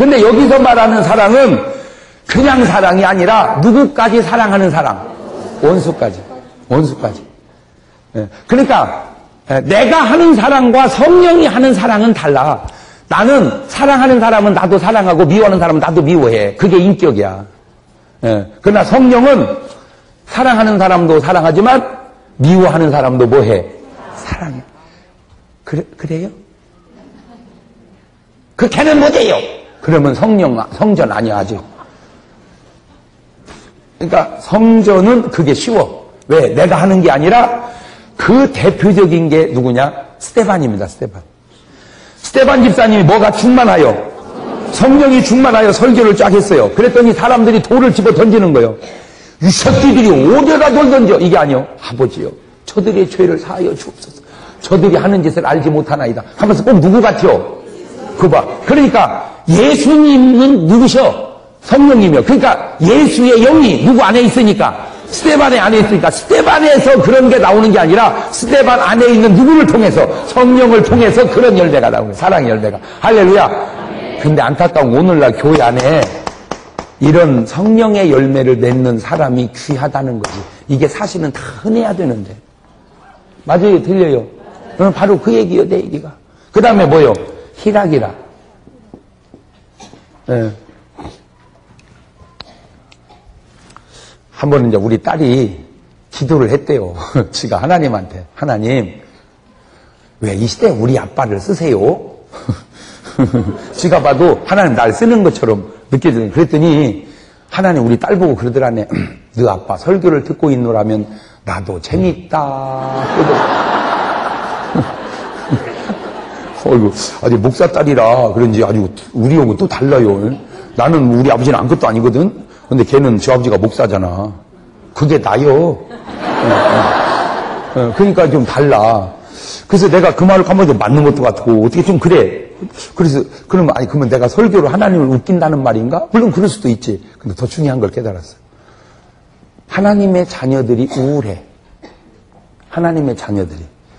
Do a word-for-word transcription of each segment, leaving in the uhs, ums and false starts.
근데 여기서 말하는 사랑은 그냥 사랑이 아니라 누구까지 사랑하는 사랑? 원수까지. 원수까지. 그러니까 내가 하는 사랑과 성령이 하는 사랑은 달라. 나는 사랑하는 사람은 나도 사랑하고 미워하는 사람은 나도 미워해. 그게 인격이야. 그러나 성령은 사랑하는 사람도 사랑하지만 미워하는 사람도 뭐해? 사랑해. 그래, 그래요? 그 걔는 못해요. 그러면 성령, 성전 아니야, 아직. 그러니까 성전은 그게 쉬워. 왜? 내가 하는 게 아니라 그 대표적인 게 누구냐? 스데반입니다, 스데반. 스데반 집사님이 뭐가 충만하여? 성령이 충만하여 설교를 쫙 했어요. 그랬더니 사람들이 돌을 집어 던지는 거예요. 이 새끼들이 어디에다 돌 던져? 이게 아니요. 아버지요. 저들의 죄를 사하여 주옵소서. 저들이 하는 짓을 알지 못하나이다. 하면서 꼭 누구 같아요? 그 봐. 그러니까 예수님은 누구셔? 성령이며. 그러니까 예수의 영이 누구 안에 있으니까? 스데반의 안에 있으니까 스데반에서 그런 게 나오는 게 아니라 스데반 안에 있는 누구를 통해서? 성령을 통해서 그런 열매가 나오는 거예요. 사랑의 열매가. 할렐루야. 근데 안타까운 오늘날 교회 안에 이런 성령의 열매를 맺는 사람이 귀하다는 거지. 이게 사실은 다 흔해야 되는데. 맞아요? 들려요? 그럼 바로 그 얘기요, 내 얘기가. 그 다음에 뭐요? 희락이라. 예. 한 번은 이제 우리 딸이 기도를 했대요. 지가 하나님한테. 하나님, 왜 이 시대에 우리 아빠를 쓰세요? 지가 봐도 하나님 날 쓰는 것처럼 느껴지는. 그랬더니 하나님 우리 딸 보고 그러더라네. 너 아빠 설교를 듣고 있노라면 나도 재밌다. 어이구, 아주 목사 딸이라 그런지 아주 우리 형은 또 달라요. 나는 우리 아버지는 아무것도 아니거든. 근데 걔는 저 아버지가 목사잖아. 그게 나요. 그러니까 좀 달라. 그래서 내가 그 말을 한번 좀 맞는 것도 같고 어떻게 좀 그래. 그래서 그러면 아니 그러면 내가 설교로 하나님을 웃긴다는 말인가? 물론 그럴 수도 있지. 근데 더 중요한 걸 깨달았어요. 하나님의 자녀들이 우울해. 하나님의 자녀들이.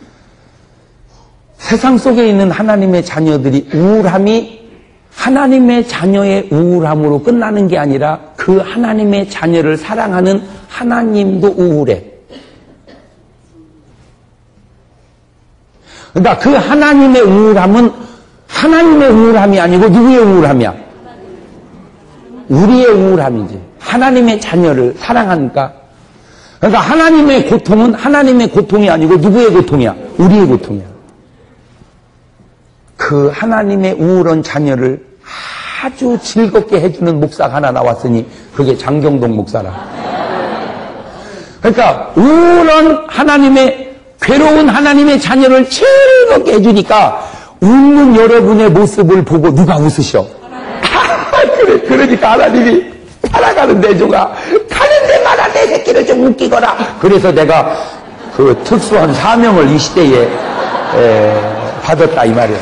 세상 속에 있는 하나님의 자녀들이 우울함이 하나님의 자녀의 우울함으로 끝나는 게 아니라 그 하나님의 자녀를 사랑하는 하나님도 우울해. 그러니까 그 하나님의 우울함은 하나님의 우울함이 아니고 누구의 우울함이야? 우리의 우울함이지. 하나님의 자녀를 사랑하니까. 그러니까 하나님의 고통은 하나님의 고통이 아니고 누구의 고통이야? 우리의 고통이야. 그 하나님의 우울한 자녀를 아주 즐겁게 해주는 목사가 하나 나왔으니 그게 장경동 목사라. 그러니까 우울한 하나님의 괴로운 하나님의 자녀를 즐겁게 해주니까 웃는 여러분의 모습을 보고 누가 웃으셔? 그래, 그러니까 하나님이 살아가는 내조가 가는 데마다 내 새끼를 좀 웃기거라. 그래서 내가 그 특수한 사명을 이 시대에 에, 받았다 이 말이야.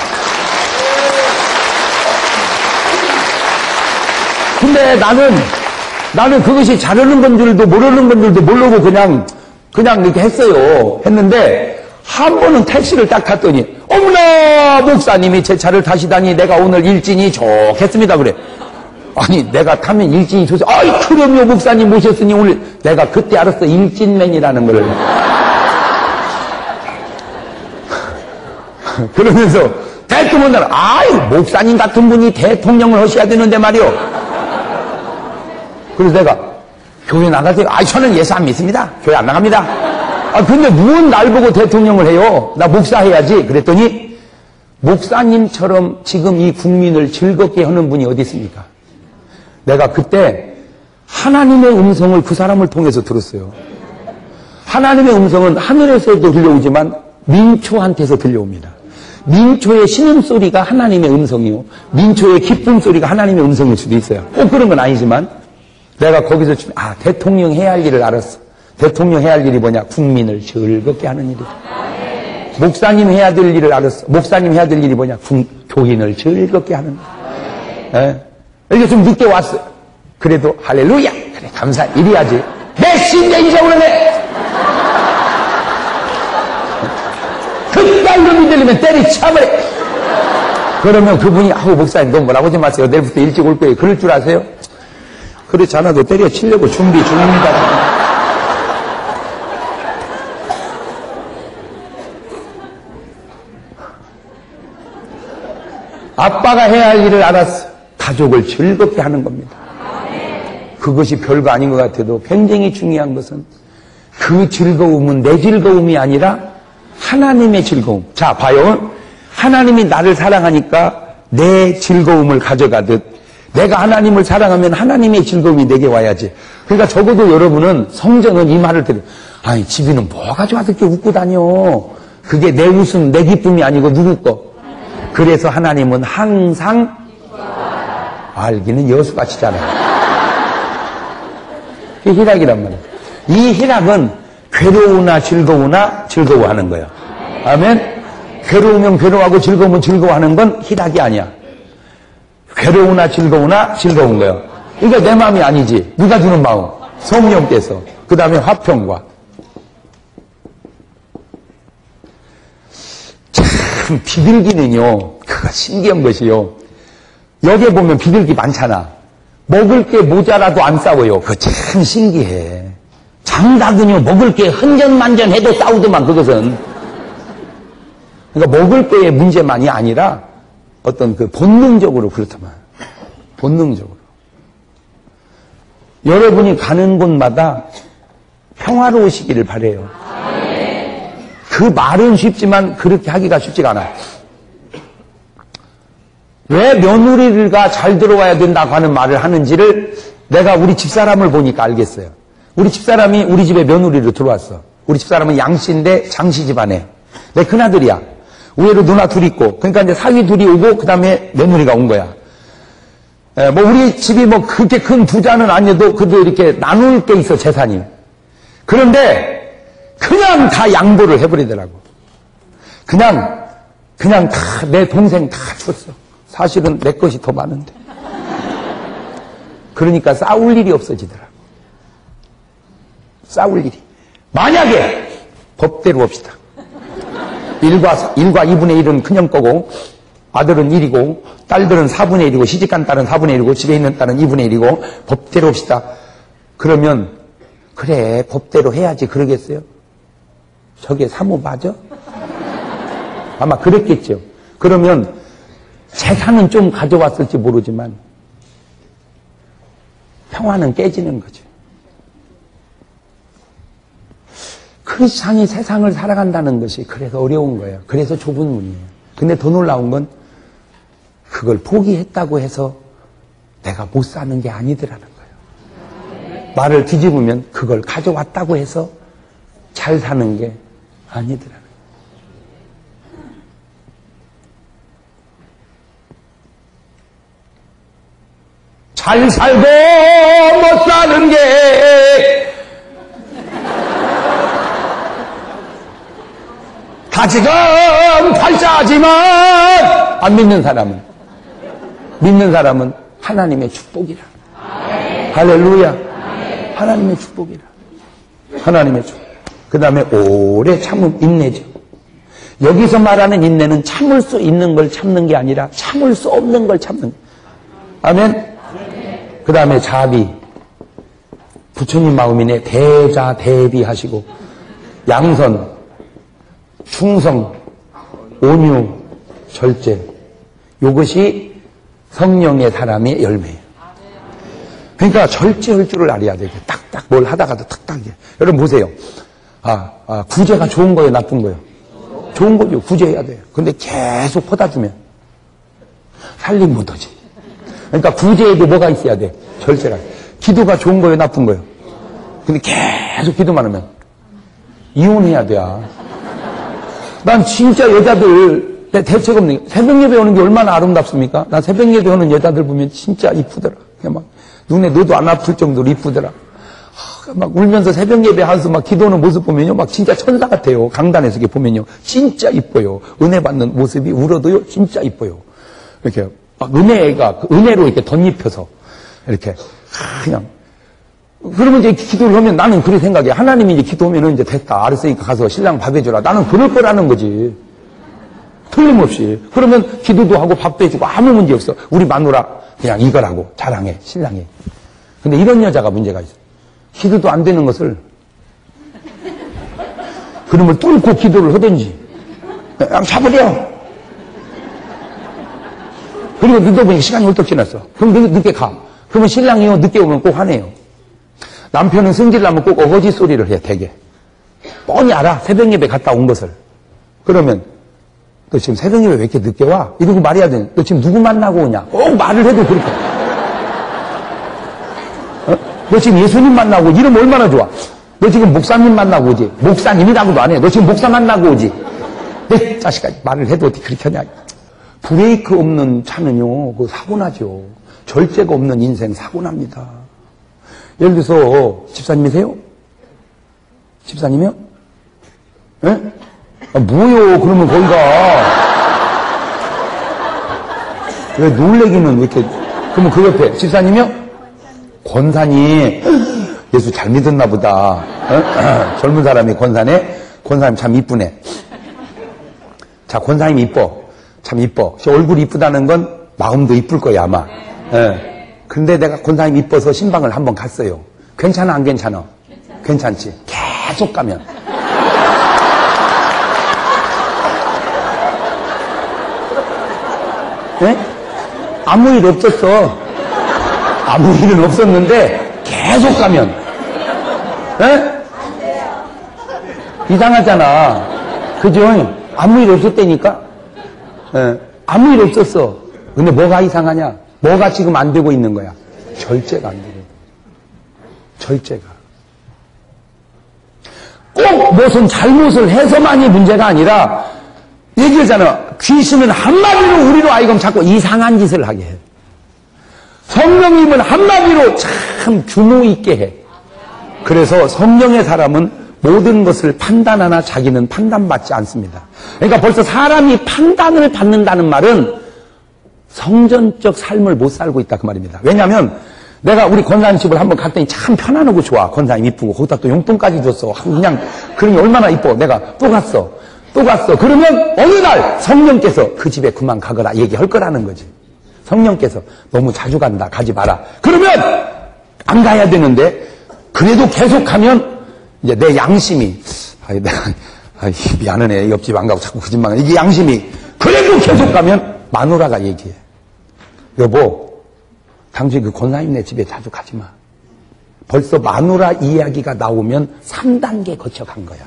근데 나는 나는 그것이 잘하는 건줄도 모르는 건줄도 모르고 그냥 그냥 이렇게 했어요. 했는데 한 번은 택시를 딱 탔더니 어머나 목사님이 제 차를 타시다니 내가 오늘 일진이 좋겠습니다 그래. 아니 내가 타면 일진이 좋지. 아이 그럼요 목사님 모셨으니 오늘 내가 그때 알았어 일진맨이라는 걸. 그러면서 대통령 날 아이 목사님 같은 분이 대통령을 하셔야 되는데 말이요. 그래서 내가 교회 나가세요. 아이 저는 예수 안 믿습니다. 교회 안 나갑니다. 아 근데 무슨 날 보고 대통령을 해요? 나 목사 해야지. 그랬더니 목사님처럼 지금 이 국민을 즐겁게 하는 분이 어디 있습니까? 내가 그때 하나님의 음성을 그 사람을 통해서 들었어요. 하나님의 음성은 하늘에서도 들려오지만 민초한테서 들려옵니다. 민초의 신음소리가 하나님의 음성이요. 민초의 기쁨 소리가 하나님의 음성일 수도 있어요. 꼭 그런 건 아니지만 내가 거기서 아 대통령 해야 할 일을 알았어. 대통령 해야 할 일이 뭐냐? 국민을 즐겁게 하는 일이다. 목사님 해야 될 일을 알았어. 목사님 해야 될 일이 뭐냐? 교인을 즐겁게 하는 일. 예? 이렇게 좀 늦게 왔어요. 그래도 할렐루야. 그래 감사. 이래야지. 메신저 잊어버렸네. 그딴 거 믿으려면 때리쳐버려. 그러면 그분이, 아우, 목사님, 너무 뭐라고 하지 마세요. 내일부터 일찍 올 거예요. 그럴 줄 아세요? 그렇지 않아도 때려치려고 준비 중입니다. 아빠가 해야 할 일을 알았어. 가족을 즐겁게 하는 겁니다. 그것이 별거 아닌 것 같아도 굉장히 중요한 것은 그 즐거움은 내 즐거움이 아니라 하나님의 즐거움. 자, 봐요. 하나님이 나를 사랑하니까 내 즐거움을 가져가듯 내가 하나님을 사랑하면 하나님의 즐거움이 내게 와야지. 그러니까 적어도 여러분은 성전은 이 말을 들어요. 아니, 집이는 뭐 가져와서 이렇게 웃고 다녀. 그게 내 웃음, 내 기쁨이 아니고 누구 거. 그래서 하나님은 항상 알기는 여수같이잖아요. 이게 희락이란 말이에요. 이 희락은 괴로우나 즐거우나 즐거워하는 거예요. 아멘? 괴로우면 괴로워하고 즐거우면 즐거워하는 건 희락이 아니야. 괴로우나 즐거우나 즐거운 거예요. 그러니까 내 마음이 아니지. 누가 주는 마음? 성령께서. 그 다음에 화평과. 참 비둘기는요, 그거 신기한 것이요. 여기에 보면 비둘기 많잖아. 먹을 게 모자라도 안 싸워요. 그거 참 신기해. 장닭은요, 먹을 게 흔전만전해도 싸우더만, 그것은. 그러니까 먹을 게의 문제만이 아니라 어떤 그 본능적으로 그렇더만. 본능적으로. 여러분이 가는 곳마다 평화로우시기를 바라요. 그 말은 쉽지만 그렇게 하기가 쉽지가 않아요. 왜 며느리가 잘 들어와야 된다고 하는 말을 하는지를 내가 우리 집사람을 보니까 알겠어요. 우리 집사람이 우리 집에 며느리로 들어왔어. 우리 집사람은 양씨인데 장씨 집안에. 내 큰아들이야. 우회로 누나 둘이 있고. 그러니까 이제 사위 둘이 오고 그 다음에 며느리가 온 거야. 에, 뭐 우리 집이 뭐 그렇게 큰 부자는 아니어도 그래도 이렇게 나눌 게 있어, 재산이. 그런데 그냥 다 양보를 해버리더라고. 그냥 그냥 다 내 동생 다 줬어. 사실은 내 것이 더 많은데. 그러니까 싸울 일이 없어지더라고. 싸울 일이. 만약에 법대로 합시다. 일과, 일과 이분의 일은 그냥 거고, 아들은 일이고, 딸들은 사분의 일이고, 시집간 딸은 사분의 일이고, 집에 있는 딸은 이분의 일이고, 법대로 합시다. 그러면, 그래, 법대로 해야지, 그러겠어요? 저게 사모 맞아? 아마 그랬겠죠. 그러면, 재산은 좀 가져왔을지 모르지만, 평화는 깨지는 거죠. 크리스찬이 세상을 살아간다는 것이 그래서 어려운 거예요. 그래서 좁은 문이에요. 근데 더 놀라운 건 그걸 포기했다고 해서 내가 못 사는 게 아니더라는 거예요. 말을 뒤집으면 그걸 가져왔다고 해서 잘 사는 게 아니더라는 거예요. 잘 살고 못 사는 게 다지금 팔자지만 안 믿는 사람은 믿는 사람은 하나님의 축복이라. 아멘. 할렐루야. 아멘. 하나님의 축복이라. 하나님의 축복. 그 다음에 오래 참음, 인내죠. 여기서 말하는 인내는 참을 수 있는 걸 참는 게 아니라 참을 수 없는 걸 참는 거예요. 아멘. 그 다음에 자비. 부처님 마음이네. 대자 대비하시고 양선, 충성, 온유, 절제. 이것이 성령의 사람의 열매예요. 그러니까 절제할 줄을 알아야 돼요. 딱딱 뭘 하다가도 딱딱. 여러분 보세요. 아, 아, 구제가 좋은 거예요, 나쁜 거예요? 좋은 거죠. 구제해야 돼요. 근데 계속 퍼다주면 살림 못하지. 그러니까 구제에도 뭐가 있어야 돼? 절제가. 기도가 좋은 거예요, 나쁜 거예요? 근데 계속 기도만 하면 이혼해야 돼. 난 진짜 여자들 대책 없는 게, 새벽 예배 오는 게 얼마나 아름답습니까? 난 새벽 예배 오는 여자들 보면 진짜 이쁘더라. 그냥 막 눈에 너도 안 아플 정도로 이쁘더라. 막 울면서 새벽 예배 하면서 막 기도하는 모습 보면요, 막 진짜 천사 같아요. 강단에서 이렇게 보면요, 진짜 이뻐요. 은혜 받는 모습이 울어도요, 진짜 이뻐요. 이렇게 막 은혜가 은혜로 이렇게 덧입혀서 이렇게 그냥. 그러면 이제 기도를 하면 나는 그렇게 생각해. 하나님이 이제 기도하면 이제 됐다. 알았으니까 가서 신랑 밥 해줘라. 나는 그럴 거라는 거지. 틀림없이. 그러면 기도도 하고 밥도 해주고 아무 문제 없어. 우리 마누라 그냥 이거라고 자랑해, 신랑이. 근데 이런 여자가 문제가 있어. 기도도 안 되는 것을 그놈을 뚫고 기도를 하든지 그냥 잡으려. 그리고 늦어 보니까 시간이 훌쩍 지났어. 그럼 늦, 늦게 가. 그러면 신랑이요 늦게 오면 꼭 화내요. 남편은 승질나면 꼭 어거지 소리를 해. 되게 뻔히 알아. 새벽 예배 갔다 온 것을. 그러면 너 지금 새벽 예배 왜 이렇게 늦게 와? 이러고 말해야 돼. 너 지금 누구 만나고 오냐? 꼭 말을 해도 그렇게. 어? 너 지금 예수님 만나고 오지? 이러면 얼마나 좋아. 너 지금 목사님 만나고 오지? 목사님이라고도 안 해. 너 지금 목사 만나고 오지? 내 자식아 말을 해도 어떻게 그렇게 하냐. 브레이크 없는 차는요 그 사고 나죠. 절제가 없는 인생 사고 납니다. 예를 들어서 집사님이세요? 집사님이요? 예? 아, 뭐요? 그러면 거기가 왜 놀래기는 왜 이렇게? 그러면 그 옆에 집사님이요? 권사님 예수 잘 믿었나 보다. 어? 젊은 사람이 권사네. 권사님 참 이쁘네. 자, 권사님 이뻐. 참 이뻐. 저 얼굴이 이쁘다는 건 마음도 이쁠 거야 아마. 예. 근데 내가 권사님 이뻐서 신방을 한번 갔어요. 괜찮아 안 괜찮아? 괜찮지. 계속 가면. 예? 아무 일 없었어. 아무 일은 없었는데 계속 가면. 예? 이상하잖아. 그죠? 아무 일 없었다니까? 예. 아무 일 없었어. 근데 뭐가 이상하냐? 뭐가 지금 안 되고 있는 거야? 절제가 안 되고. 절제가. 꼭 무슨 잘못을 해서만이 문제가 아니라 얘기하잖아. 귀신은 한마디로 우리로 하여금 자꾸 이상한 짓을 하게 해. 성령님은 한마디로 참 규모 있게 해. 그래서 성령의 사람은 모든 것을 판단하나 자기는 판단받지 않습니다. 그러니까 벌써 사람이 판단을 받는다는 말은 성전적 삶을 못 살고 있다 그 말입니다. 왜냐하면 내가 우리 권사님 집을 한번 갔더니 참 편안하고 좋아. 권사님 이쁘고 거기다 또 용돈까지 줬어. 그냥 그러니 얼마나 이뻐. 내가 또 갔어. 또 갔어. 그러면 어느 날 성령께서 그 집에 그만 가거라 얘기할 거라는 거지. 성령께서 너무 자주 간다. 가지 마라. 그러면 안 가야 되는데 그래도 계속 가면 이제 내 양심이 아이 내가 아이 미안하네. 옆집 안 가고 자꾸 그 집만 가. 이게 양심이 그래도 계속 가면 마누라가 얘기해. 여보 당신 그 권사님네 집에 자주 가지 마. 벌써 마누라 이야기가 나오면 삼 단계 거쳐간 거야.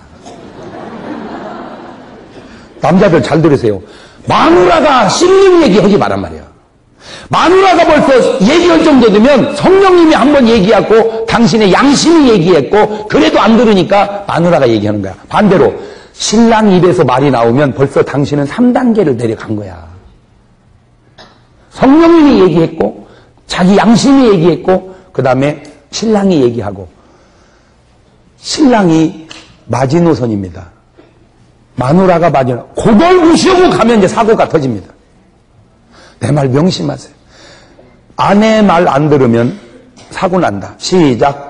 남자들 잘 들으세요. 마누라가 신림 얘기하지 말란 말이야. 마누라가 벌써 얘기할 정도 되면 성령님이 한번 얘기하고 당신의 양심이 얘기했고 그래도 안 들으니까 마누라가 얘기하는 거야. 반대로 신랑 입에서 말이 나오면 벌써 당신은 삼 단계를 내려간 거야. 성령님이 얘기했고 자기 양심이 얘기했고 그 다음에 신랑이 얘기하고 신랑이 마지노선입니다. 마누라가 마지노 그걸 무시하고 가면 이제 사고가 터집니다. 내 말 명심하세요. 아내 말 안 들으면 사고 난다. 시작.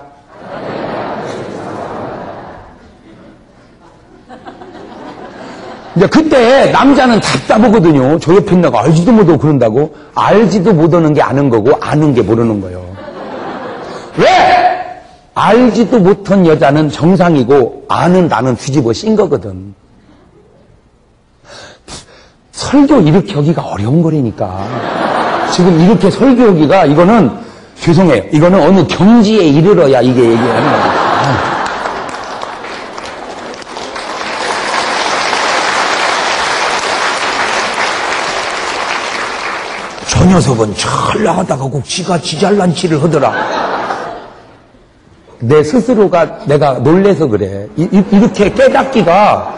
이제 그때 남자는 답답하거든요. 저 옆에 있는 거 알지도 못하고 그런다고. 알지도 못하는 게 아는 거고 아는 게 모르는 거예요. 왜? 알지도 못한 여자는 정상이고 아는 나는 뒤집어 씌인 거거든. 설교 이렇게 하기가 어려운 거라니까. 지금 이렇게 설교하기가 이거는 죄송해요. 이거는 어느 경지에 이르러야 이게 얘기하는 거예요. 저 녀석은 잘 나가다가 꼭 지가 지잘난 치를 하더라. 내 스스로가 내가 놀래서 그래. 이, 이, 이렇게 깨닫기가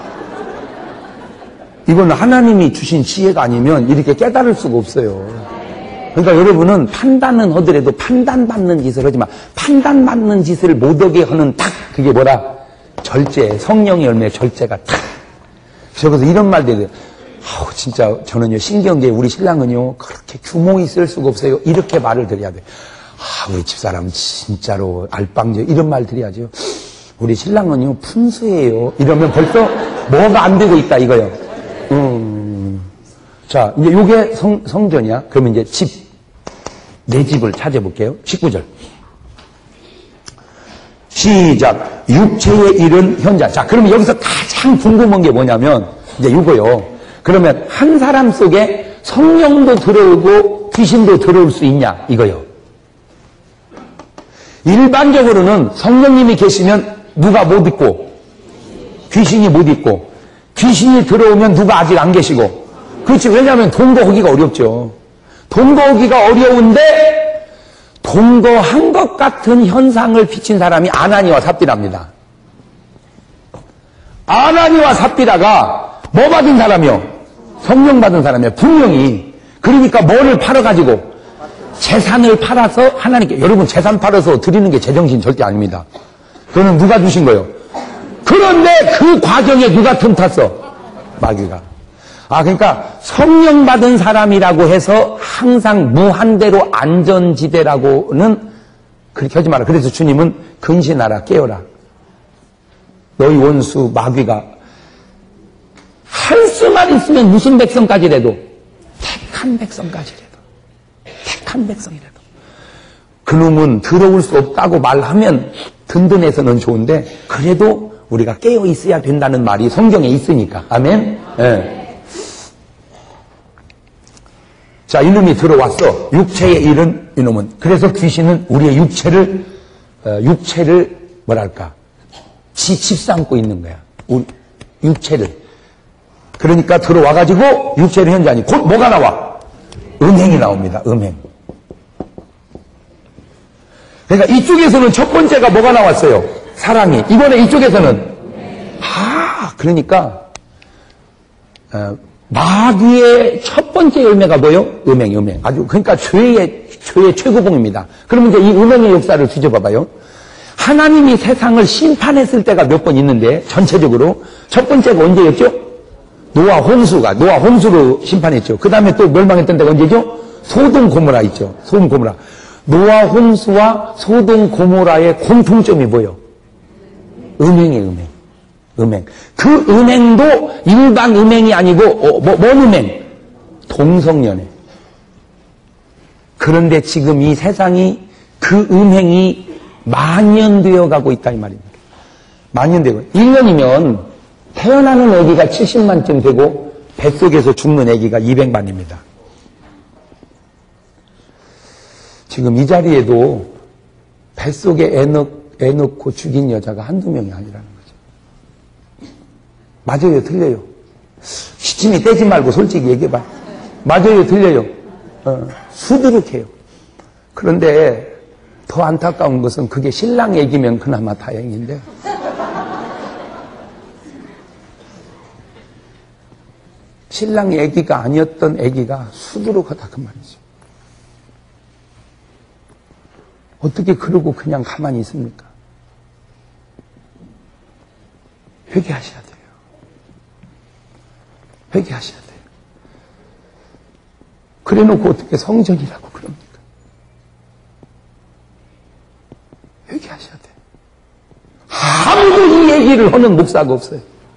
이건 하나님이 주신 지혜가 아니면 이렇게 깨달을 수가 없어요. 그러니까 여러분은 판단은 하더라도 판단받는 짓을 하지 마. 판단받는 짓을 못하게 하는 딱 그게 뭐라? 절제. 성령의 열매 절제가 딱. 그래서 이런 말들이 아우 진짜 저는요 신경계 우리 신랑은요 그렇게 규모 있을 수가 없어요. 이렇게 말을 드려야 돼. 아 우리 집사람 진짜로 알빵져 이런 말 드려야죠. 우리 신랑은요 푼수예요. 이러면 벌써 뭐가 안 되고 있다 이거요. 음. 자, 이제 요게 성, 성전이야. 그러면 이제 집, 내 집을 찾아볼게요. 십구 절. 시작. 육체의 일은 현자. 자, 그러면 여기서 가장 궁금한 게 뭐냐면, 이제 요거요. 그러면 한 사람 속에 성령도 들어오고 귀신도 들어올 수 있냐? 이거요. 일반적으로는 성령님이 계시면 누가 못 있고, 귀신이 못 있고, 귀신이 들어오면 누가 아직 안 계시고, 그렇지. 왜냐하면 동거하기가 어렵죠. 동거하기가 어려운데 동거한 것 같은 현상을 비친 사람이 아나니와 삽비라입니다. 아나니와 삽비라가 뭐 받은 사람이요? 성령 받은 사람이에요. 분명히. 그러니까 뭐를 팔아가지고 재산을 팔아서 하나님께, 여러분 재산 팔아서 드리는 게 제정신 절대 아닙니다. 그거는 누가 주신 거예요? 그런데 그 과정에 누가 틈탔어? 마귀가. 아, 그러니까 성령 받은 사람이라고 해서 항상 무한대로 안전지대라고는 그렇게 하지 마라. 그래서 주님은 근신하라, 깨어라. 너희 원수 마귀가 한 수만 있으면 무슨 백성까지라도, 택한 백성까지라도, 택한 백성이라도 그놈은 들어올 수 없다고 말하면 든든해서는 좋은데, 그래도 우리가 깨어 있어야 된다는 말이 성경에 있으니까. 아멘. 네. 자, 이놈이 들어왔어. 육체의 일은 이놈은. 그래서 귀신은 우리의 육체를, 어, 육체를, 뭐랄까, 지, 집삼고 있는 거야. 우리, 육체를. 그러니까 들어와가지고 육체를 현자니, 곧 뭐가 나와? 음행이 나옵니다. 음행. 그러니까 이쪽에서는 첫 번째가 뭐가 나왔어요? 사랑이. 이번에 이쪽에서는. 아, 그러니까, 어, 마귀의 첫 번째 열매가 뭐예요? 음행, 음행. 아주, 그러니까 죄의, 죄의 최고봉입니다. 그러면 이제 이 음행의 역사를 뒤져봐봐요. 하나님이 세상을 심판했을 때가 몇 번 있는데, 전체적으로. 첫 번째가 언제였죠? 노아 홍수가, 노아 홍수로 심판했죠. 그 다음에 또 멸망했던 데가 언제죠? 소돔 고모라 있죠. 소돔 고모라. 노아 홍수와 소돔 고모라의 공통점이 뭐예요? 음행이에요, 음행. 음행. 그 음행도 일반 음행이 아니고, 어, 뭐, 뭔 음행? 동성연애. 그런데 지금 이 세상이 그 음행이 만연되어 가고 있다, 이 말입니다. 만연되고. 일 년이면 태어나는 아기가 칠십만쯤 되고, 뱃속에서 죽는 아기가 이백만입니다. 지금 이 자리에도 뱃속에 애, 넣, 애 넣고 죽인 여자가 한두 명이 아니라는 거죠. 맞아요, 틀려요? 시침이 떼지 말고 솔직히 얘기해봐. 맞아요, 틀려요? 어, 수두룩해요. 그런데 더 안타까운 것은 그게 신랑 얘기면 그나마 다행인데, 신랑 얘기가 아니었던 애기가 수두룩하다 그 말이죠. 어떻게 그러고 그냥 가만히 있습니까? 회개하셔야 돼요. 회개하셔야 돼요. 그래 놓고 어떻게 성전이라고 그럽니까? 회개하셔야 돼요. 아무도 이 얘기를 하는 목사가 없어요.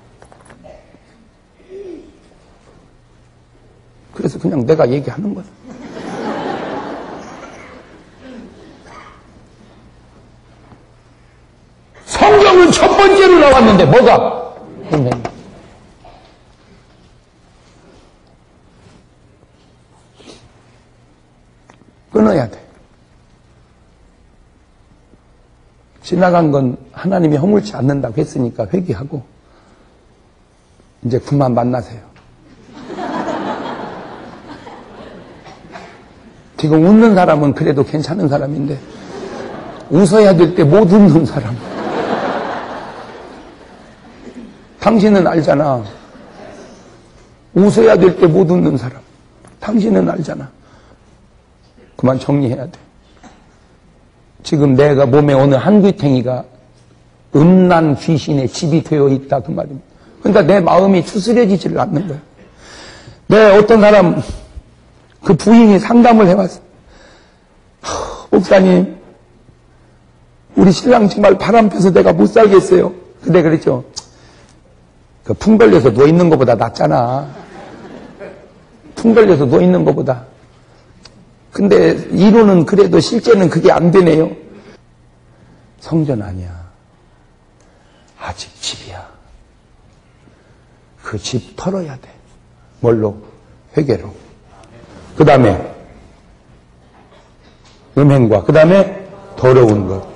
그래서 그냥 내가 얘기하는 거야. 성경은 첫 번째로 나왔는데 뭐가? 음행. 끊어야 돼. 지나간 건 하나님이 허물지 않는다고 했으니까 회개하고 이제 그만 만나세요. 지금 웃는 사람은 그래도 괜찮은 사람인데 웃어야 될 때 못 웃는 사람. 당신은 알잖아. 웃어야 될 때 못 웃는 사람. 당신은 알잖아. 그만 정리해야 돼. 지금 내가 몸에 어느 한 귀탱이가 음란 귀신의 집이 되어 있다 그 말입니다. 그러니까 내 마음이 추스려지지를 않는 거야. 내 어떤 사람 그 부인이 상담을 해왔어. 목사님, 우리 신랑 정말 바람 펴서 내가 못 살겠어요. 근데 그랬죠. 그 풍 걸려서 누워있는 것보다 낫잖아. 풍 걸려서 누워 있는 것보다. 근데 이론은 그래도 실제는 그게 안 되네요. 성전 아니야. 아직 집이야. 그 집 털어야 돼. 뭘로? 회개로. 그 다음에 음행과 그 다음에 더러운 것.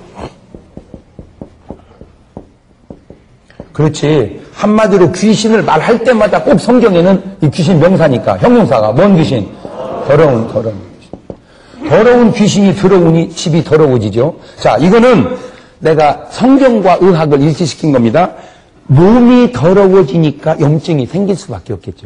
그렇지. 한마디로 귀신을 말할 때마다 꼭 성경에는 이 귀신 명사니까 형용사가 뭔 귀신? 더러운 더러운 귀신. 더러운 귀신이 들어오니 집이 더러워지죠. 자, 이거는 내가 성경과 의학을 일치시킨 겁니다. 몸이 더러워지니까 염증이 생길 수밖에 없겠죠.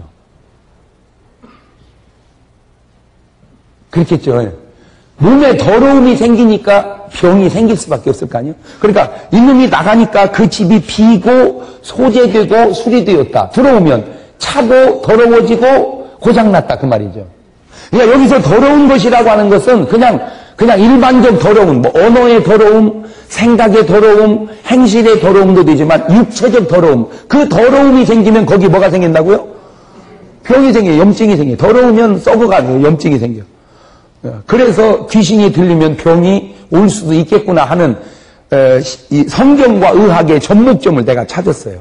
그렇겠죠. 몸에 더러움이 생기니까 병이 생길 수밖에 없을 거 아니에요. 그러니까 이놈이 나가니까 그 집이 비고 소재되고 수리되었다. 들어오면 차고 더러워지고 고장났다 그 말이죠. 그러니까 여기서 더러운 것이라고 하는 것은 그냥 그냥 일반적 더러움, 뭐 언어의 더러움, 생각의 더러움, 행실의 더러움도 되지만 육체적 더러움, 그 더러움이 생기면 거기 뭐가 생긴다고요? 병이 생겨요. 염증이 생겨요. 더러우면 썩어가지고 염증이 생겨요. 그래서 귀신이 들리면 병이 올 수도 있겠구나 하는 이 성경과 의학의 접목점을 내가 찾았어요.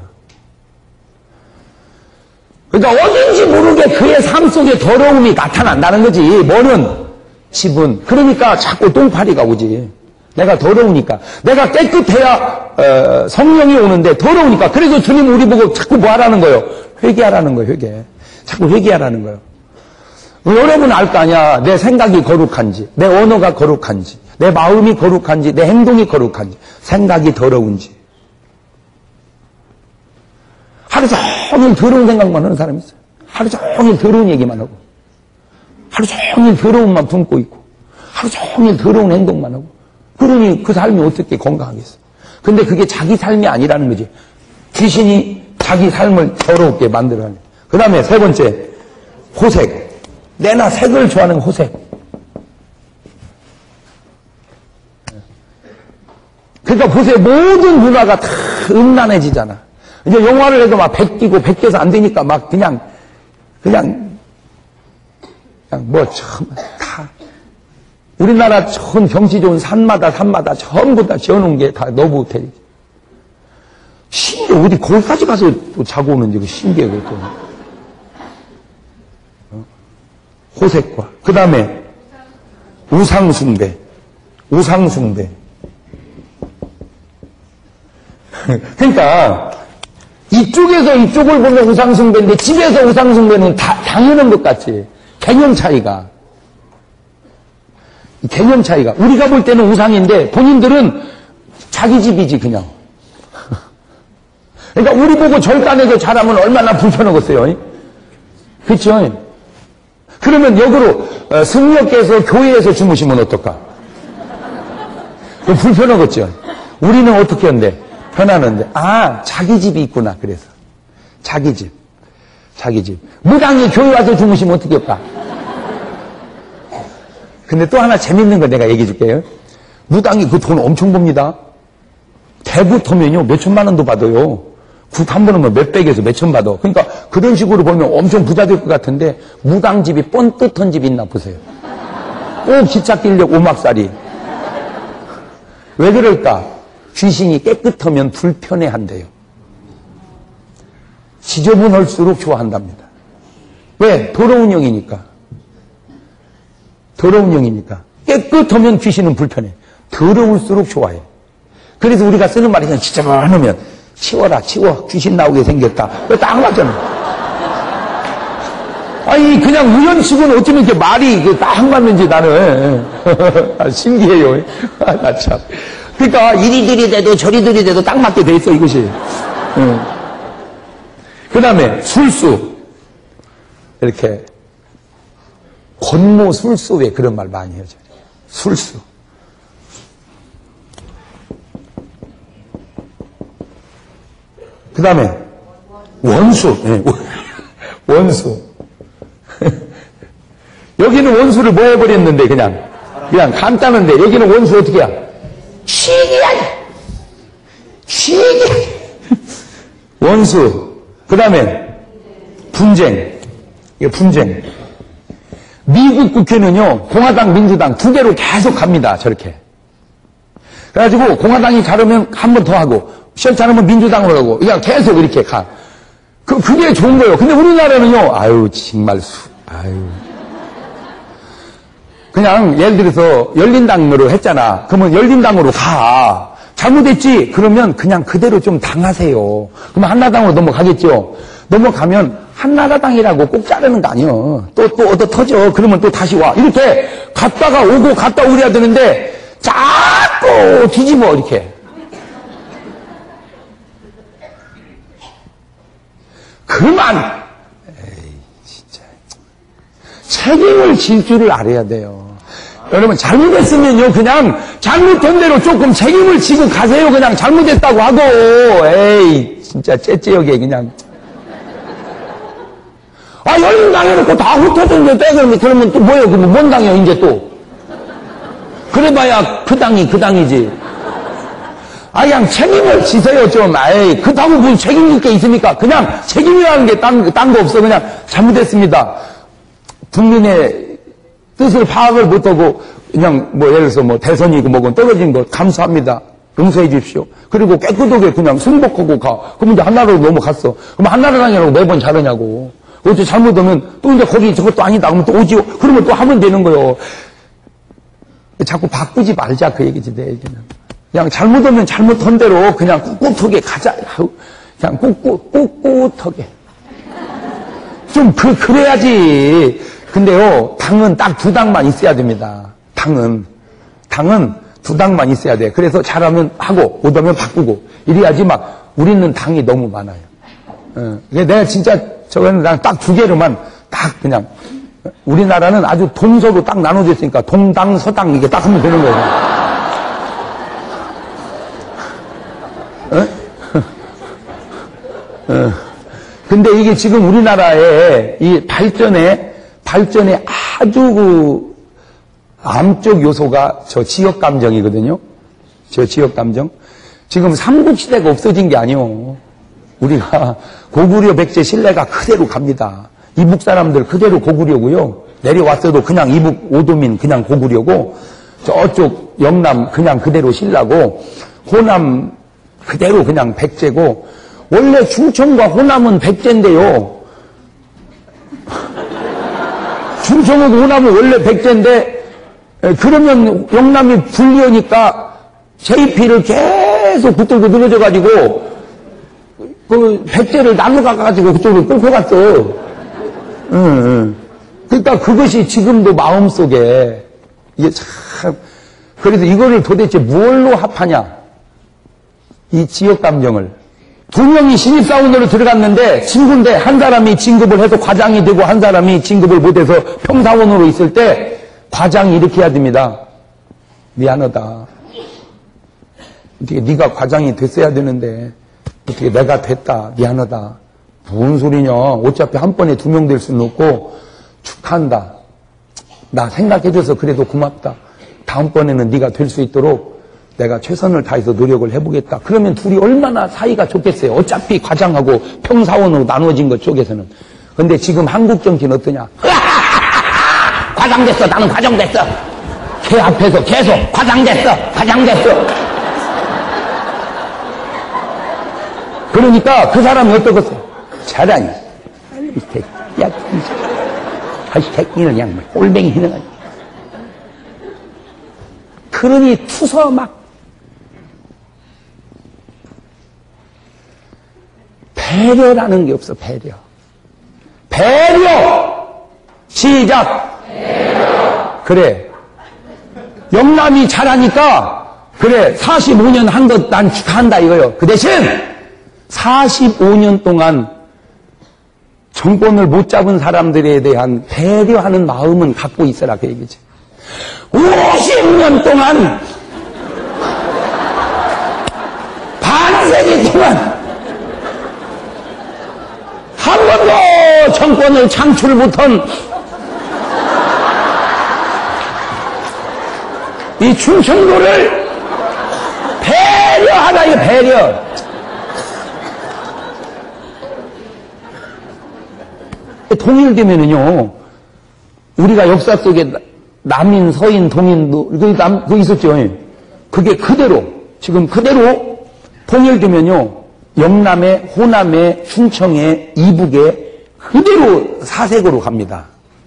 그러니까 어딘지 모르게 그의 삶 속에 더러움이 나타난다는 거지. 뭐는? 집은. 그러니까 자꾸 똥파리가 오지. 내가 더러우니까. 내가 깨끗해야 어, 성령이 오는데 더러우니까. 그래서 주님 우리 보고 자꾸 뭐 하라는 거예요? 회개하라는 거예요. 회개. 자꾸 회개하라는 거예요. 여러분 알 거 아니야. 내 생각이 거룩한지, 내 언어가 거룩한지, 내 마음이 거룩한지, 내 행동이 거룩한지, 생각이 더러운지. 하루 종일 더러운 생각만 하는 사람이 있어요. 하루 종일 더러운 얘기만 하고, 하루 종일 더러움만 품고 있고, 하루 종일 더러운 행동만 하고. 그러니 그 삶이 어떻게 건강하겠어. 근데 그게 자기 삶이 아니라는 거지. 귀신이 자기 삶을 더럽게 만들어내요. 그 다음에 세 번째, 호색. 내나 색을 좋아하는 호색. 그러니까 보세요. 모든 문화가 다 음란해지잖아. 이제 영화를 해도 막 베끼고 베껴서 안 되니까 막 그냥, 그냥, 그냥 뭐, 참, 다. 우리나라 좋은 경치 좋은 산마다 산마다 전부 다 지어놓은 게 다 너무 호텔이지. 신기해. 어디 거기까지 가서 또 자고 오는지 그 신기해. 그것도. 호색과 그 다음에 우상숭배. 우상숭배. 그러니까 이쪽에서 이쪽을 보면 우상숭배인데 집에서 우상숭배는 다 당연한 것 같지. 개념 차이가. 개념 차이가. 우리가 볼 때는 우상인데 본인들은 자기 집이지 그냥. 그러니까 우리 보고 절단해서 자라면 얼마나 불편하겠어요. 그렇죠? 그러면 역으로 어, 승려께서 교회에서 주무시면 어떨까? 불편하겠죠. 우리는 어떻게 한대? 편하는데. 아, 자기 집이 있구나. 그래서 자기 집, 자기 집. 무당이 교회 와서 주무시면 어떻게 할까? 근데 또 하나 재밌는 거 내가 얘기해 줄게요. 무당이 그 돈 엄청 봅니다. 대부터면요 몇 천만 원도 받아요. 국 한 번 오면 몇백에서 몇천 받아. 그러니까 그런 식으로 보면 엄청 부자 될 것 같은데 무당집이 뻔듯한 집 있나 보세요. 꼭 기찻길역 오막살이. 왜 그럴까? 귀신이 깨끗하면 불편해한대요. 지저분할수록 좋아한답니다. 왜? 더러운 영이니까. 더러운 영이니까. 깨끗하면 귀신은 불편해. 더러울수록 좋아해. 그래서 우리가 쓰는 말이 그냥 지저분하면 치워라, 치워. 귀신 나오게 생겼다. 그거 딱 맞잖아. 아니, 그냥 우연치고는 어쩌면 이렇게 말이 딱 맞는지 나는. 아, 신기해요. 아, 나 참. 그러니까 이리들이 돼도 저리들이 돼도 딱 맞게 돼 있어, 이것이. 응. 그 다음에 술수. 이렇게. 권모 술수 왜 그런 말 많이 해요. 술수. 그 다음에 원수. 네. 원수. 여기는 원수를 뭐 해버렸는데 그냥 그냥 간단한데 여기는 원수 어떻게 해야? 취기야. 취기. 원수. 그 다음에 분쟁. 이게 분쟁. 미국 국회는요, 공화당, 민주당 두 개로 계속 갑니다. 저렇게. 그래가지고 공화당이 잘하면 한 번 더 하고, 시험 잘하면 민주당으로 가고, 그냥 계속 이렇게 가. 그, 그게 좋은 거예요. 근데 우리나라는요, 아유, 정말 수, 아유. 그냥 예를 들어서 열린당으로 했잖아. 그러면 열린당으로 가. 잘못했지? 그러면 그냥 그대로 좀 당하세요. 그러면 한나라당으로 넘어가겠죠. 넘어가면 한나라당이라고 꼭 자르는 거 아니에요. 또, 또 얻어 터져. 그러면 또 다시 와. 이렇게 갔다가 오고 갔다 오고 해야 되는데 자꾸 뒤집어, 이렇게. 그만! 에이, 진짜. 책임을 질 줄을 알아야 돼요. 여러분, 잘못했으면요, 그냥 잘못된 대로 조금 책임을 지고 가세요. 그냥 잘못했다고 하고. 에이, 진짜 째째하게 그냥. 아, 열린당 해놓고 다 흩어졌는데 빼그러면 그러면 또 뭐예요? 그러면 뭔 당이야, 이제 또? 그래봐야 그 당이 그 당이지. 아, 그냥 책임을 지세요, 좀. 에이, 그렇다고 무슨 책임질 게 있습니까? 그냥 책임이라는 게 딴, 딴 거 없어. 그냥 잘못했습니다. 국민의 뜻을 파악을 못하고, 그냥 뭐 예를 들어서 뭐 대선이고 뭐건 떨어진 거 감사합니다. 용서해 주십시오. 그리고 깨끗하게 그냥 승복하고 가. 그럼 이제 한나라로 넘어갔어. 그럼 한나라당이라고 매번 자르냐고. 그것도 잘못하면 또 이제 거기 저것도 아니다. 그러면 또 오지요. 그러면 또 하면 되는 거요. 자꾸 바꾸지 말자. 그 얘기지, 내 얘기는. 그냥 잘못하면 잘못한 대로 그냥 꿋꿋하게 가자. 그냥 꿋꿋, 꿋꿋하게. 좀 그, 그래야지. 근데요, 당은 딱 두 당만 있어야 됩니다. 당은. 당은 두 당만 있어야 돼. 그래서 잘하면 하고, 못하면 바꾸고. 이래야지 막, 우리는 당이 너무 많아요. 어, 내가 진짜, 저거는 딱 두 개로만 딱 그냥, 우리나라는 아주 동서로 딱 나눠져 있으니까, 동당, 서당, 이게 딱 하면 되는 거예요. 어? 어. 근데 이게 지금 우리나라의 이 발전에, 발전에 아주 그 암적 요소가 저 지역 감정이거든요. 저 지역 감정. 지금 삼국시대가 없어진 게 아니에요. 우리가 고구려 백제 신라가 그대로 갑니다. 이북 사람들 그대로 고구려고요. 내려왔어도 그냥 이북 오도민 그냥 고구려고, 저쪽 영남 그냥 그대로 신라고, 호남 그대로 그냥 백제고, 원래 충청과 호남은 백제인데요. 충청하고 호남은 원래 백제인데, 그러면 영남이 불리하니까 제이피를 계속 붙들고 늘어져가지고, 그 백제를 나눠가가지고 그쪽으로 끌고 갔어. 응, 응. 그러니까 그것이 지금도 마음속에, 이게 참, 그래서 이거를 도대체 뭘로 합하냐? 이 지역 감정을. 두 명이 신입사원으로 들어갔는데, 친구인데, 한 사람이 진급을 해서 과장이 되고, 한 사람이 진급을 못해서 평사원으로 있을 때, 과장이 이렇게 해야 됩니다. 미안하다. 어떻게 네가 과장이 됐어야 되는데, 어떻게 내가 됐다. 미안하다. 무슨 소리냐. 어차피 한 번에 두 명 될 수는 없고, 축하한다. 나 생각해줘서 그래도 고맙다. 다음번에는 네가 될 수 있도록 내가 최선을 다해서 노력을 해보겠다. 그러면 둘이 얼마나 사이가 좋겠어요. 어차피 과장하고 평사원으로 나눠진 것 쪽에서는. 근데 지금 한국 정치는 어떠냐. 과장됐어. 나는 과장됐어. 걔 앞에서 계속 과장됐어. 과장됐어. 그러니까 그 사람이 어떠겠어요? 잘하니. 이 새끼. 야, 이 새끼는 그냥 꼴뱅이 희는. 그러니 투서 막 배려라는 게 없어. 배려. 배려. 시작. 배려. 그래. 영남이 잘하니까 그래 사십오 년 한 것 난 축하한다 이거요. 그 대신 사십오 년 동안 정권을 못 잡은 사람들에 대한 배려하는 마음은 갖고 있어라 그 얘기지. 오십 년 동안 반세기 동안 한 번도 정권을 창출 못한 이 충청도를 배려하라 이 배려. 통일되면은요 우리가 역사 속에 남인, 서인, 동인도, 그 남, 그 있었죠. 그게 그대로, 지금 그대로 통일되면요, 영남에, 호남에, 충청에, 이북에 그대로 사색으로 갑니다.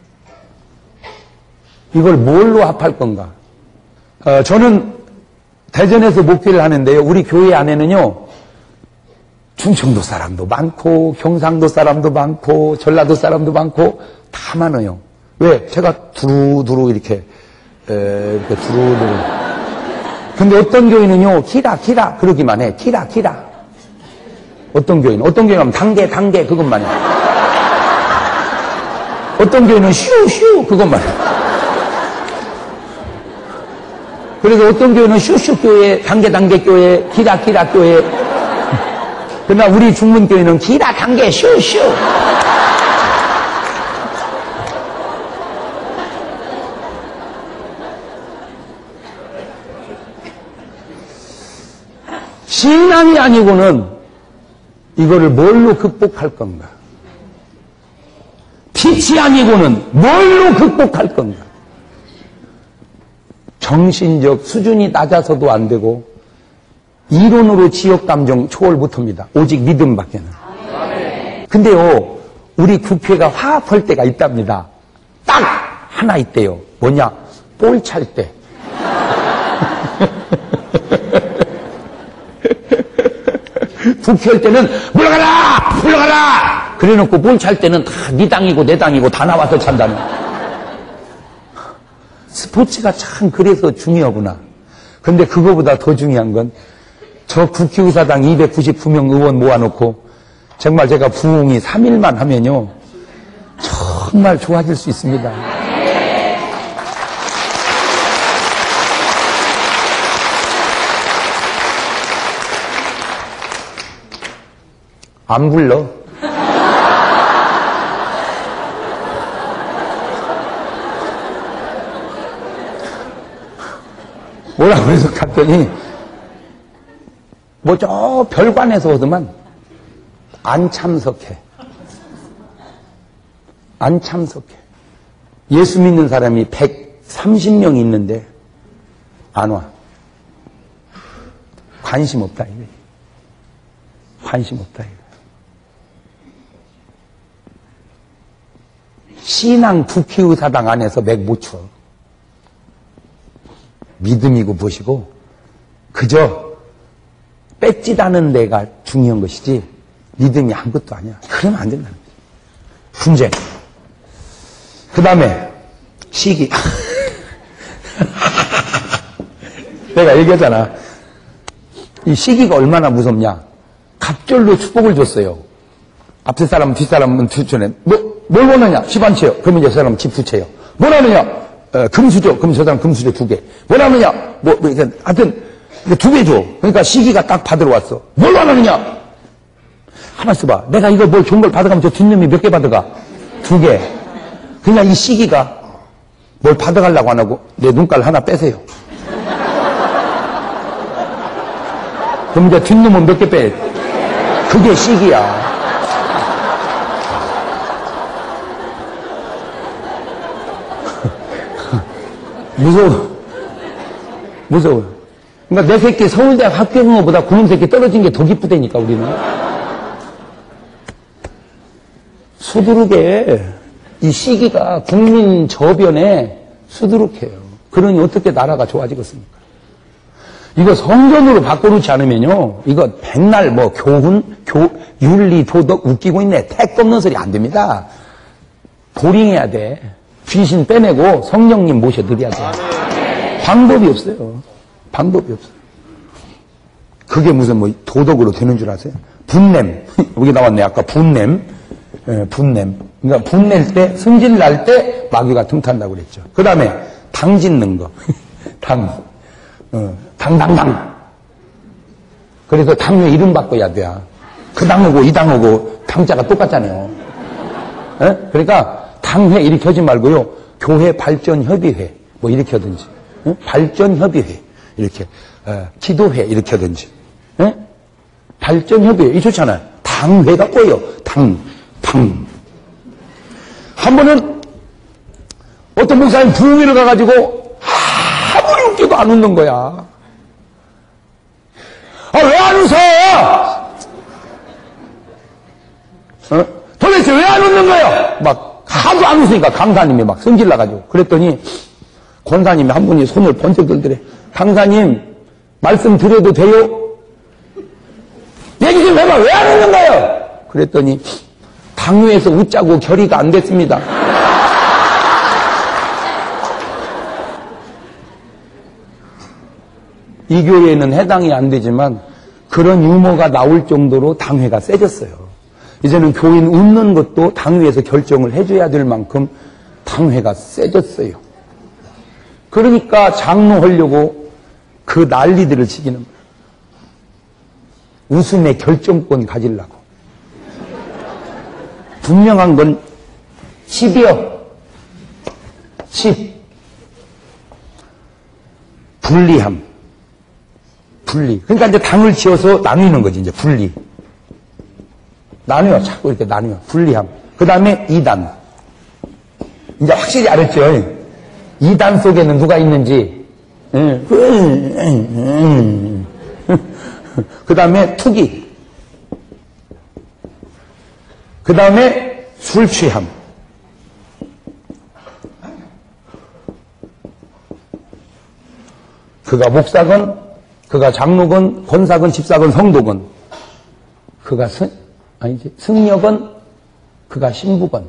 이걸 뭘로 합할 건가? 어, 저는 대전에서 목회를 하는데요, 우리 교회 안에는요, 충청도 사람도 많고, 경상도 사람도 많고, 전라도 사람도 많고, 다 많아요. 왜? 제가 두루두루 이렇게, 에, 이렇게 두루두루. 근데 어떤 교회는요, 키라, 키라, 그러기만 해. 키라, 키라. 어떤 교회는, 어떤 교회는 단계, 단계, 그것만 해. 어떤 교회는 슈, 슈, 그것만 해. 그래서 어떤 교회는 슈슈 교회, 단계, 단계 교회, 키라, 키라 교회. 그러나 우리 중문교회는 키라, 단계, 슈, 슈. 신앙이 아니고는 이거를 뭘로 극복할 건가? 빛이 아니고는 뭘로 극복할 건가? 정신적 수준이 낮아서도 안 되고 이론으로 지역감정 초월 못합니다. 오직 믿음밖에는. 근데요, 우리 국회가 화합할 때가 있답니다. 딱 하나 있대요. 뭐냐? 볼 찰 때. 국회할 때는 물러가라! 물러가라! 그래놓고 볼 찰 때는 다 네 당이고 내 당이고 다 나와서 찬다는. 스포츠가 참 그래서 중요하구나. 근데 그거보다 더 중요한 건 저 국회의사당 이백구십구 명 의원 모아놓고 정말 제가 부흥이 삼 일만 하면요 정말 좋아질 수 있습니다. 안 불러. 뭐라 그래서 갔더니 뭐 저 별관에서 오더만 안 참석해. 안 참석해. 예수 믿는 사람이 백삼십 명 있는데 안 와. 관심 없다 이거예요. 관심 없다 이거예요. 신앙 국회의사당 안에서 맥 못 쳐. 믿음이고 보시고 그저 뺏지다는 데가 중요한 것이지 믿음이 아무것도 아니야. 그러면 안 된다는 거지. 분쟁. 그 다음에 시기. 내가 얘기했잖아. 이 시기가 얼마나 무섭냐. 갑절로 축복을 줬어요. 앞에 사람은 뒷사람은 뒷전에 뭐, 뭘 원하냐? 집 한 채요. 그러면 저 사람은 집 두 채요. 뭘 하느냐? 어, 금수저. 그럼 저 사람 금수저 두 개. 뭘 하느냐? 뭐, 뭐, 하여튼, 두 개 줘. 그러니까 시기가 딱 받으러 왔어. 뭘 원하느냐? 가만 있어봐. 내가 이거 뭘 좋은 걸 받아가면 저 뒷놈이 몇 개 받아가? 두 개. 그냥 이 시기가 뭘 받아가려고 안 하고 내 눈깔 하나 빼세요. 그럼 이제 뒷놈은 몇 개 빼? 그게 시기야. 무서워. 무서워. 그러니까 내 새끼 서울대학 합격한 것보다 그놈 새끼 떨어진 게 더 기쁘다니까, 우리는. 수두룩해. 이 시기가 국민 저변에 수두룩해요. 그러니 어떻게 나라가 좋아지겠습니까? 이거 성전으로 바꿔놓지 않으면요, 이거 백날 뭐 교훈, 교, 윤리, 도덕 웃기고 있네. 택도 없는 소리 안 됩니다. 보링해야 돼. 귀신 빼내고 성령님 모셔드려야 돼. 방법이 없어요. 방법이 없어요. 그게 무슨 뭐 도덕으로 되는 줄 아세요? 분냄. 여기 나왔네. 아까 분냄. 예, 분냄. 그러니까 분낼 때, 승질 날 때 마귀가 틈탄다고 그랬죠. 그 다음에 당 짓는 거. 당. 어, 당당당. 그래서 당회 이름 바꿔야 돼. 그 당하고 이 당하고 당자가 똑같잖아요. 예? 그러니까 당회 이렇게 하지 말고요. 교회 발전협의회 뭐 이렇게 하든지. 예? 발전협의회 이렇게. 어, 기도회 이렇게 하든지. 예? 발전협의회 이 좋잖아요. 당회가 뭐예요? 당. 당. 한 번은 어떤 목사님 부흥회를 가가지고 아무리 웃겨도 안 웃는 거야. 아, 왜 안 웃어? 어? 도대체 왜 안 웃는 거예요? 막 하도 안 웃으니까 강사님이 막 성질 나가지고. 그랬더니 권사님이 한 분이 손을 번쩍 들더래. 강사님 말씀 드려도 돼요? 얘기 좀 해봐. 왜 안 웃는 거예요? 그랬더니 당회에서 웃자고 결의가 안 됐습니다. 이 교회에는 해당이 안 되지만 그런 유머가 나올 정도로 당회가 세졌어요. 이제는 교인 웃는 것도 당회에서 결정을 해줘야 될 만큼 당회가 세졌어요. 그러니까 장로하려고 그 난리들을 치기는 거예요. 웃음의 결정권 가지려고. 분명한 건 십이요. 십. 분리함. 분리. 그러니까 이제 당을 지어서 나누는 거지, 이제 분리. 나누어. 자꾸 이렇게 나누어. 분리함. 그 다음에 이단. 이제 확실히 알았죠? 이단 속에는 누가 있는지. 그 다음에 투기. 그 다음에 술 취함. 그가 목사건, 그가 장로건, 권사건, 집사건, 성도건, 그가 승, 아니지, 승려건, 그가 신부건,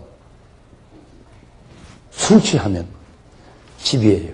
술 취하면 집이에요.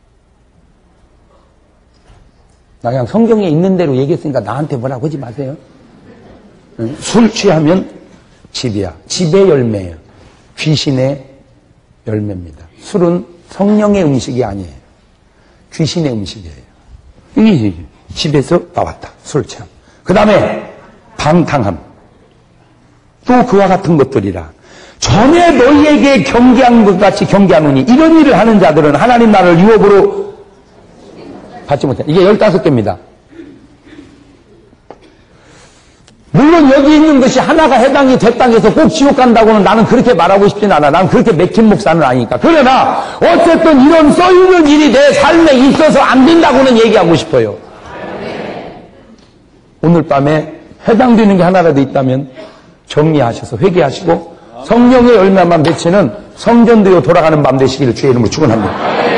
나 그냥 성경에 있는 대로 얘기했으니까 나한테 뭐라고 하지 마세요. 응? 술 취하면 집이야. 집의 열매예요. 귀신의 열매입니다. 술은 성령의 음식이 아니에요. 귀신의 음식이에요. 이게 집에서 나왔다. 술 취함. 그 다음에 방탕함. 또 그와 같은 것들이라. 전에 너희에게 경계한 것 같이 경계하노니 이런 일을 하는 자들은 하나님 나라를 유업으로 받지 못해. 이게 열다섯 개입니다. 물론 여기 있는 것이 하나가 해당이 됐다고 해서 꼭 지옥 간다고는 나는 그렇게 말하고 싶진 않아. 난 그렇게 맥힌 목사는 아니니까. 그러나 어쨌든 이런 써있는 일이 내 삶에 있어서 안 된다고는 얘기하고 싶어요. 오늘 밤에 해당되는 게 하나라도 있다면 정리하셔서 회개하시고 성령의 열매만 맺히는 성전되어 돌아가는 밤 되시기를 주의 이름으로 축원합니다.